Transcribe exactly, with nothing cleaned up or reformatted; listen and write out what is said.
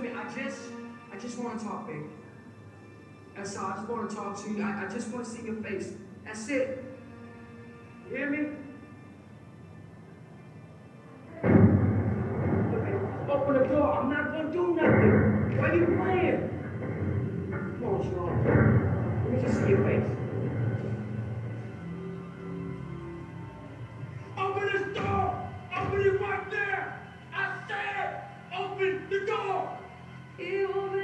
me. I just, I just want to talk, baby. That's all. I just want to talk to you. I, I just want to see your face. That's it. You hear me? Okay, open the door. I'm not going to do nothing. Why are you playing? Come on, Sean. Let me just see your face. Open this door! Open it right there! I said, open the door! You